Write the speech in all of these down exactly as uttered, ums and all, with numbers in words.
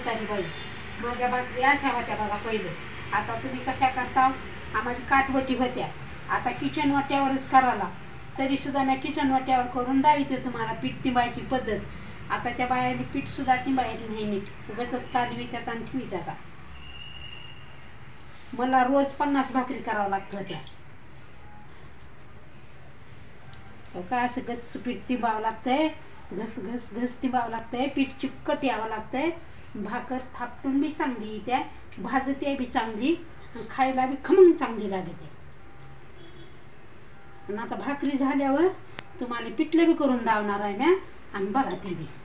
म्हातारी बाई. माझ्या भाकरी अशा होत्या बघा पहिले. आता तुम्ही कशा करता? आम्हाला काटवटी होत्या, आता किचन वाट्यावरच करायला. तरी सुद्धा मी किचन वाट्यावर करून दाखवते तुम्हाला पीठ तिंबायची पद्धत. आताच्या बायाने पीठ सुद्धा तिंबायचं नाही नीट, उगाचच कालवित्यात आणि ठेवित्यात. मला रोज पन्नास भाकरी करावं लागत होत्या. काय असं घस पीठ तिंबावं लागतंय, घस घस घस तिंबावं लागतंय. पीठ चिकट यावं लागतंय. भाकर थापटून बी चांगली येत्या, भाजते बी चांगली, खायला बी खमंग चांगली लागते. पण आता भाकरी झाल्यावर तुम्हाला पिठलं बी करून दावणार आहे ना, आणि बघा ते बी.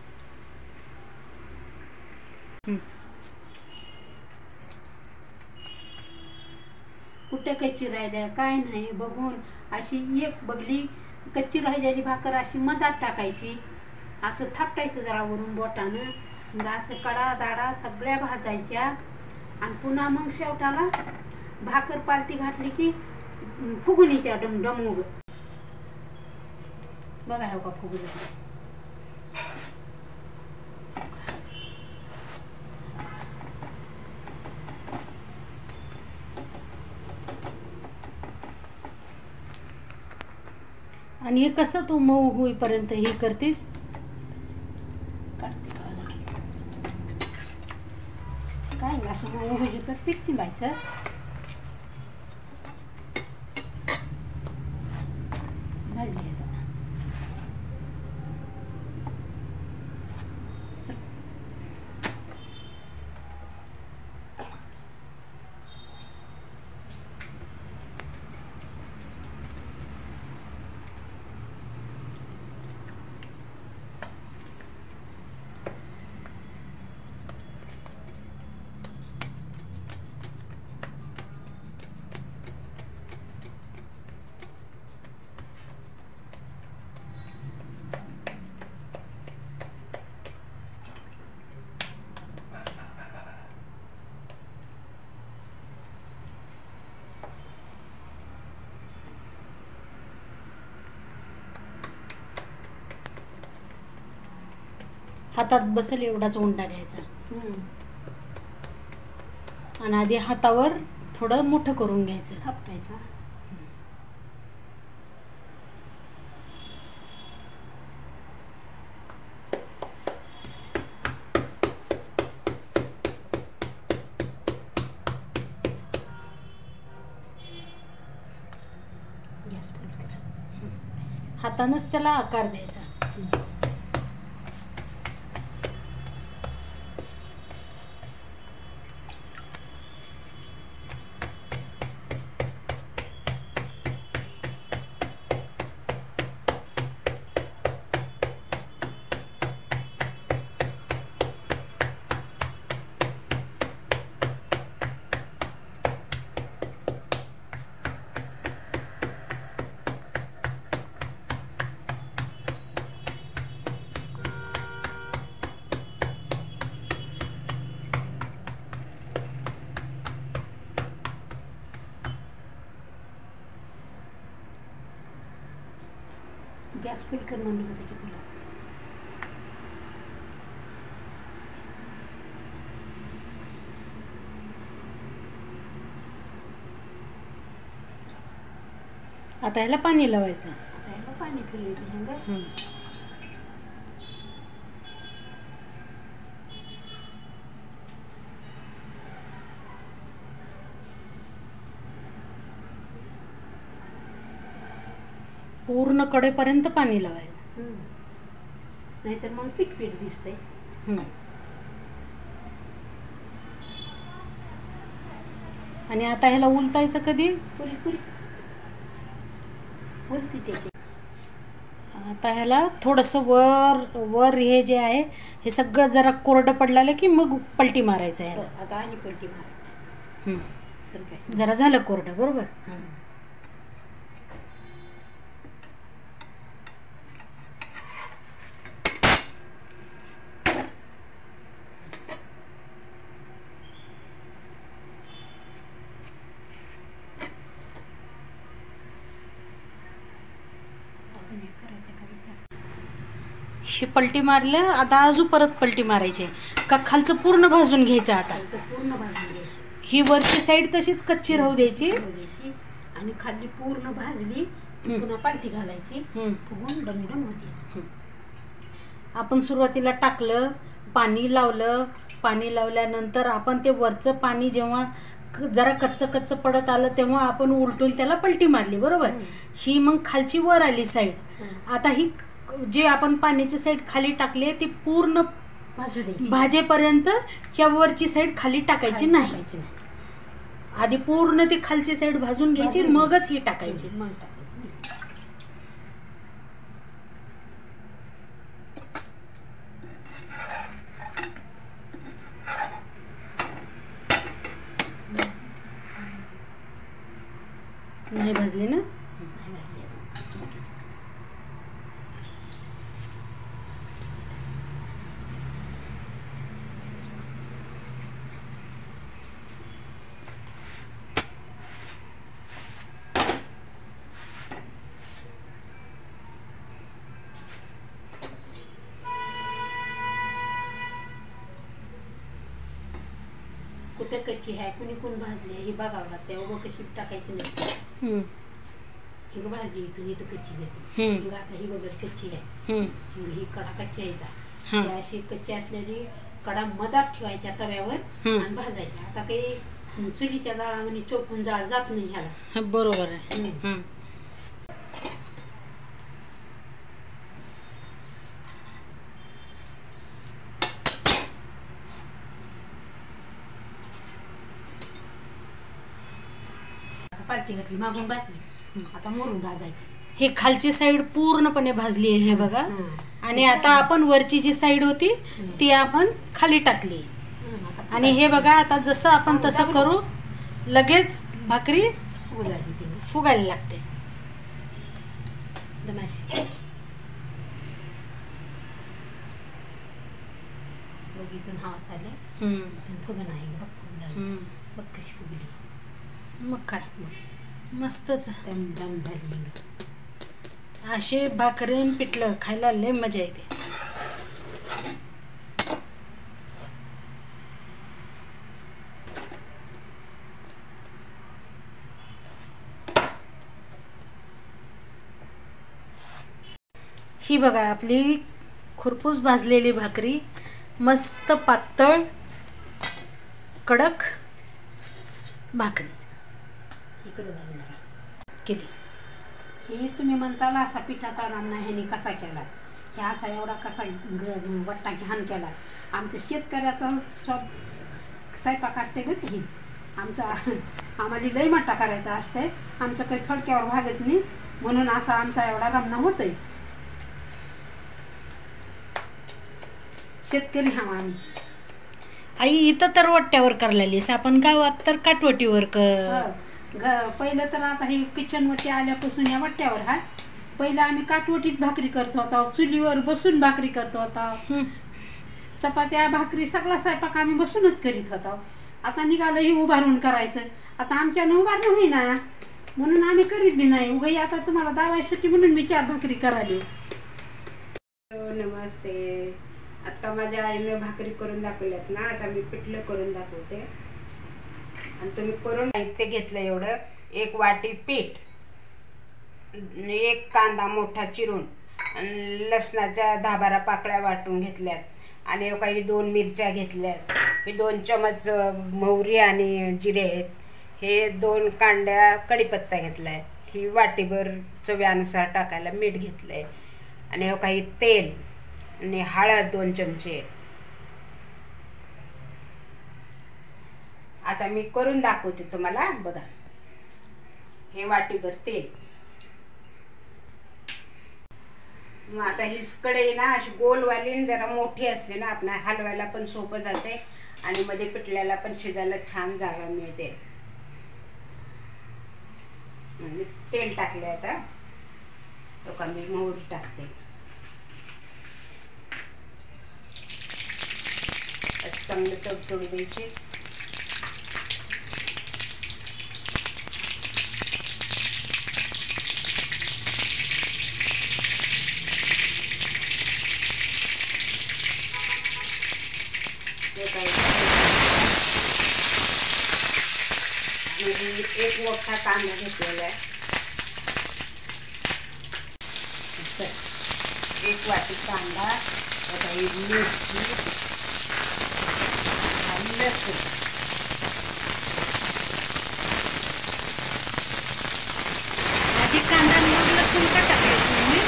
कुठे कच्ची राहिल्या काय नाही बघून अशी एक बगली कच्ची राहिलेली भाकर अशी मधात टाकायची, असं थापटायचं जरा वरून बोटानं, असं कडा दाडा सगळ्या भाजायच्या. आणि पुन्हा मग शेवटाला भाकर पालती घातली की फुगून येत्या डम डमूग. बघा हो का फुगून. आणि हे कसं तू मऊ होईपर्यंत हे करतेस? काय असं मऊ होईल तर पीठ तिंबायचं. हातात बसेल एवढाच उंडा घ्यायचा आणि आधी हातावर थोडं मोठं करून घ्यायचं, थापटायचा. हातानंच त्याला आकार द्यायचा. गॅस फुल कर म्हणलं होतं की तुला. आता ह्याला पाणी लावायचं. आता ह्याला पाणी फिरलं. पूर्ण कडेपर्यंत पाणी लावायचं, नाहीतर मग पीठ पीठ दिसतंय. आणि आता ह्याला उलटायचं कधी? पुरी पुरी उलटी ते. आता ह्याला थोडंसं वर वर हे जे आहे हे सगळं जरा कोरडं पडलेलं की मग पलटी मारायचं ह्याला. आता आणि पलटी मारायचं. जरा झालं कोरडं बरोबर. हे पलटी मारलं, आता अजून परत पलटी मारायची का खालचं पूर्ण भाजून घ्यायचं. आता पूर्ण भाजून घ्यायची. ही वरची साईड तशीच कच्ची राहू द्यायची आणि खाली पूर्ण भाजली पुन्हा पालटी घालायची. फुगून डमडम होते. आपण सुरुवातीला टाकलं, पाणी लावलं, पाणी लावल्यानंतर आपण ते वरचं पाणी जेव्हा जरा कच्चं कच्चं पडत आलं तेव्हा आपण उलटून त्याला पलटी मारली, बरोबर. ही मग खालची वर आली साईड. आता ही जे आपण पाण्याची साईड खाली टाकली आहे ती पूर्ण भाजू द्यायची. भाजेपर्यंत ह्या वरची साईड खाली टाकायची नाही. आधी पूर्ण ती खालची साईड भाजून घ्यायची, मगच ही टाकायची. मग टाकायची. नाही भाजली ना. कुठे कच्ची आहे, कुणी कोण भाजली आहे हे बघावं लागतं. उभं कशी टाकायची नाही. हिंग भाजली इथून इथं कच्ची घेते. हिंग आता ही वगैरे कच्ची आहे. हिंग ही कडा कच्ची आहे. अशी कच्ची असलेली कडा मधात ठेवायच्या तव्यावर आणि भाजायच्या. आता काही चुलीच्या जाळामध्ये चौकून जाळ जात नाही ह्याला. बरोबर आहे. पालती घातली, मागून भाजली. आता मोरून भाजायची. हे खालची साईड पूर्णपणे भाजली आहे हे बघा. आणि आता आपण वरची जी साईड होती ती आपण खाली टाकली. आणि हे बघा आता जसं आपण तसं करू लगेच भाकरी फुगायला लागते. इथून हवा चालले, फुगण आहे. बघ फुगला, बघ कशी फुगली. मग काय मस्तच. दम झाली. असे भाकरीन पिठलं खायला लय मजा येते. ही बघा आपली खुरपूस भाजलेली भाकरी मस्त पातळ कडक भाकरी केली. हे तुम्ही म्हणताला असा पिठाचा रामना ह्याने कसा केला, हे असा एवढा कसा वट्टा घाण केला. आमच्या शेतकऱ्याचा सब स्वयंपाक असते बरं. ही आमचा आम्हाला लई मट्टा करायचा असते. आमचं काही थोडक्यावर भागत नाही म्हणून असा आमचा एवढा रमणा होतोय. शेतकरी हा आम्ही. आई इथं तर वट्ट्यावर करलेलीस, आपण गावात तर काटवटीवर कर. पहिलं तर आता हे किचन वट्टी आल्यापासून या वट्ट्यावर हा. पहिलं आम्ही काटवटीत भाकरी करतो होता, चुलीवर बसून भाकरी करतो होता. चपात्या भाकरी सगळा स्वयंपाक आम्ही बसूनच करीत होतो. आता निघालं हे उभारून करायचं. आता आमच्यानं उभारणं होईना म्हणून आम्ही करीत बी नाही. उगाई आता तुम्हाला दावायसाठी म्हणून मी चार भाकरी करायला. नमस्ते. आता माझ्या आईने भाकरी करून दाखवल्यात ना, आता मी पिठलं करून दाखवते. आणि तुम्ही करून साहित्य घेतलं एवढं. एक वाटी पीठ, एक कांदा मोठा चिरून, लसणाच्या दहा बारा पाकळ्या वाटून घेतल्यात. आणि काही दोन मिरच्या घेतल्यात. हे दोन चमच मोहरी आणि जिरे आहेत. हे दोन कांड्या कढीपत्ता घेतलाय. ही वाटीभर चव्यानुसार टाकायला मीठ घेतलंय. आणि काही तेल आणि हळद दोन चमचे. आता मी करून दाखवते तुम्हाला. बघा हे वाटीभर तेल. मग आता ही कढई ना अशी गोलवाली जरा मोठी असली ना आपण हलवायला पण सोपं जाते आणि मध्ये पिठल्याला पण शिजायला छान जागा मिळते. म्हणजे तेल टाकले आता. तो का मी मोहरी टाकते. चांगलं तडतडू द्यायची. म्हणजे एक मोठा कांदा घेतलेला आहे, एक वाटी कांदा, आता ही मिरची आणि लसूण. आधी कांदा मग लसूण का टाकायचं मम्मी?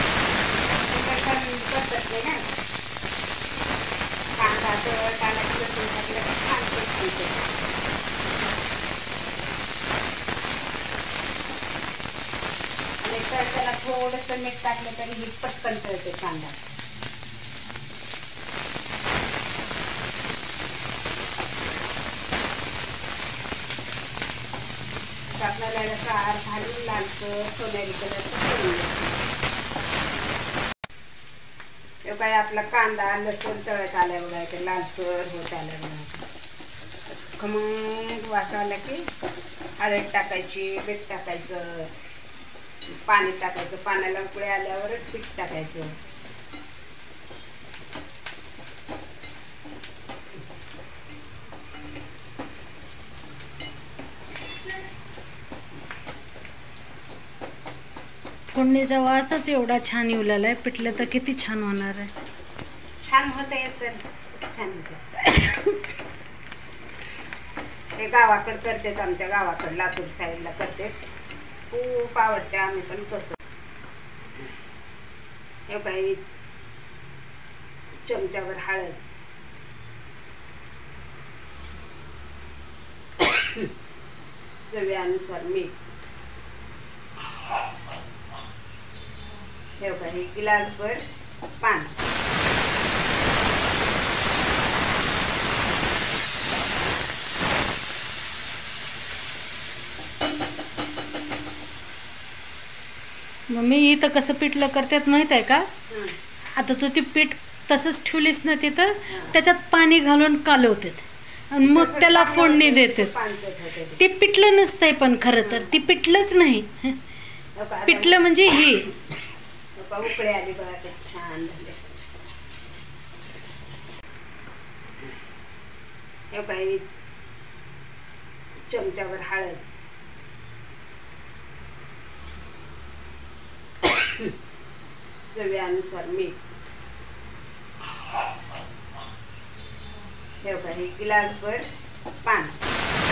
पद्धत नाही ना, कांदा तर कांद्याची लसूण टाकलं तर छान टेस्ट येते. आणि तर त्याला थोडंसं मीठ टाकलं तरी ही पटकन तळते कांदा. आपल्याला कार घालून लालसर सोनेरी कलरचं करून हे काय आपला कांदा लसूण तळत आल्या बघा, ते लालसर होत आल्या बघा. खमंग वास आला की हळद टाकायची, मीठ टाकायचं, पाणी टाकायचं. पाण्याला उकळी आल्यावरच पीठ टाकायचं. फोडणीचा वासच एवढा छान येऊ लागलाय, पिठलं तर किती छान होणार आहे. छान होत येत, छान होत. हे गावाकडे करतेत, आमच्या गावाकडे लातूर साईडला करते, खूप आवडते, आम्ही पण करतो. हे काही चमच्यावर हळद, चवीनुसार मीठ, हे काही गिलासभर पाणी. मम्मी इथं कसं पिठलं करतात माहित आहे का? आता तू ते पीठ तसंच ठेवलीस ना तिथं, त्याच्यात पाणी घालून कालवतात आणि मग त्याला फोडणी देतात. ते पिठलं नसतंय, पण खरं तर ती पिठलंच नाही. पिठलं म्हणजे हे उकळी आली बघा, ते छान झाले. हे काही चमच्यावर हळद, चवीनुसार मीठ, हे काही गिलासभर पाणी.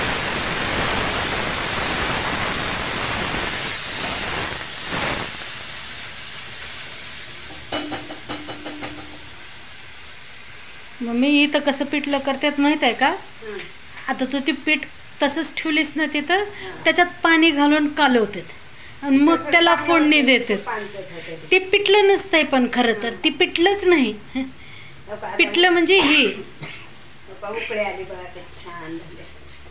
मम्मी इथं कसं पिठलं करतात माहित आहे का? आता तू ते पीठ तसंच ठेवलीस ना तिथं, त्याच्यात पाणी घालून कालवतात आणि मग त्याला फोडणी देतात. ते पिठलं नसतंय, पण खरं तर ती पिठलंच नाही. पिठलं म्हणजे हे उकळी आली बघा, ते छान झाले,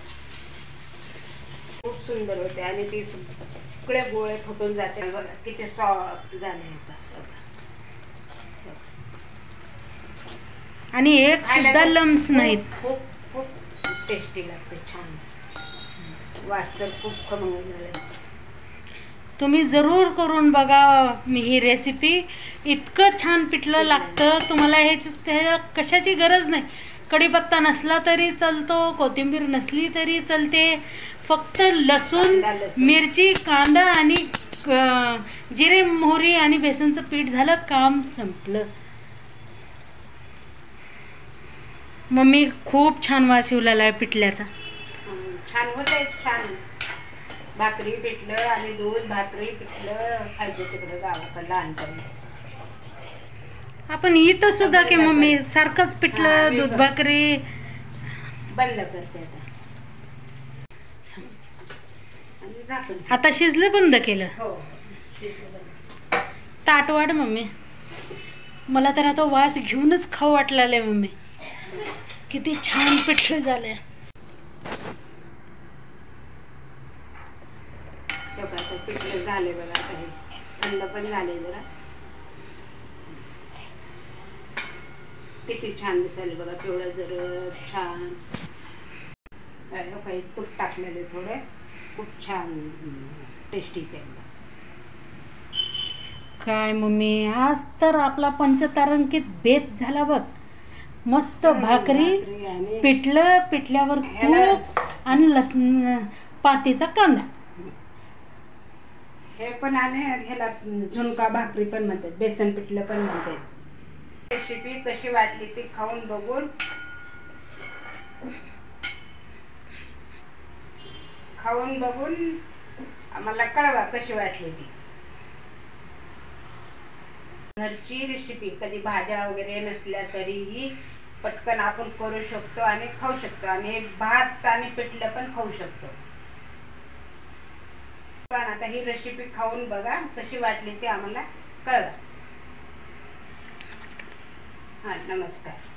खूप सुंदर होते. आणि ती सगळे गोळे फुटून जाते बघा, किती सॉफ्ट झाले. आणि एक सुद्धा लम्स नाहीत. खूप खूप टेस्टी लागते, छान वास तर खूप खमंग झाले. तुम्ही जरूर करून बघा मी ही रेसिपी. इतकं छान पिठलं लागतं. तुम्हाला ह्याची कशाची गरज नाही. कढीपत्ता नसला तरी चालतो, कोथिंबीर नसली तरी चालते. फक्त लसूण, मिरची, कांदा आणि जिरे, मोहरी आणि बेसनचं पीठ झालं, काम संपलं. मम्मी खूप छान वास येऊ लागलाय पिठल्याचा. छान होत आहे, छान. भाकरी पिठलं आणि दूध भाकरी पिठलं खायचं तिकडं गावाकडं लहानपणी. आपण इथं सुद्धा की मम्मी सारखंच पिठलं दूध भाकरी. बंद करते आता, आता शिजलं बंद केलं. हो, ताट वाढ मम्मी. मला तर आता वास घेऊनच खाऊ वाटलेलं मम्मी. किती छान पिठलं झालंय. पिठलं झाले बघा, काही थंड पण झाले जरा. किती छान दिसायला बघा, केवढं जर छान. काही तूप टाकलेले थोडे, खूप छान टेस्टी ते. काय मम्मी, आज तर आपला पंचतारांकित बेत झाला बघ. मस्त भाकरी, पिठलं, पिठल्यावर तूप आणि लसण पातीचा कांदा. हे पण आणि ह्याला झुणका भाकरी पण म्हणतात, बेसन पिठलं पण म्हणतात. रेसिपी कशी वाटली ती खाऊन बघून खाऊन बघून आम्हाला कळवा कशी वाटली ती. घरची रेसिपी, कधी भाज्या वगैरे नसल्या तरीही पटकन आपण करू शकतो आणि खाऊ शकतो. आणि हे भात आणि पिठलं पण खाऊ शकतो. आता ही रेसिपी खाऊन बघा, कशी वाटली ती आम्हाला कळवा. हा, नमस्कार.